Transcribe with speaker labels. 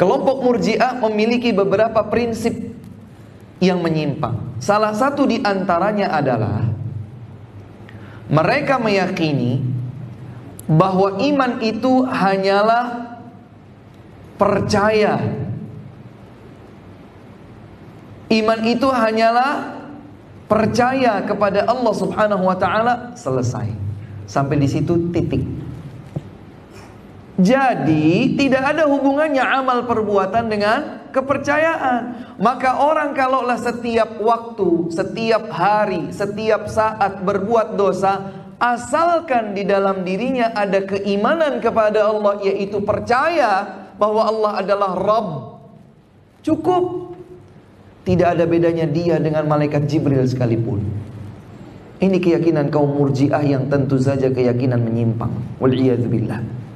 Speaker 1: Kelompok Murji'ah memiliki beberapa prinsip yang menyimpang. Salah satu di antaranya adalah mereka meyakini bahwa iman itu hanyalah percaya. Iman itu hanyalah percaya kepada Allah Subhanahu wa taala, selesai. Sampai di situ titik. Jadi tidak ada hubungannya amal perbuatan dengan kepercayaan. Maka orang kalaulah setiap waktu, setiap hari, setiap saat berbuat dosa, asalkan di dalam dirinya ada keimanan kepada Allah, yaitu percaya bahwa Allah adalah Rabb, cukup. Tidak ada bedanya dia dengan malaikat Jibril sekalipun. Ini keyakinan kaum Murji'ah yang tentu saja keyakinan menyimpang. Wal'iyadzubillah.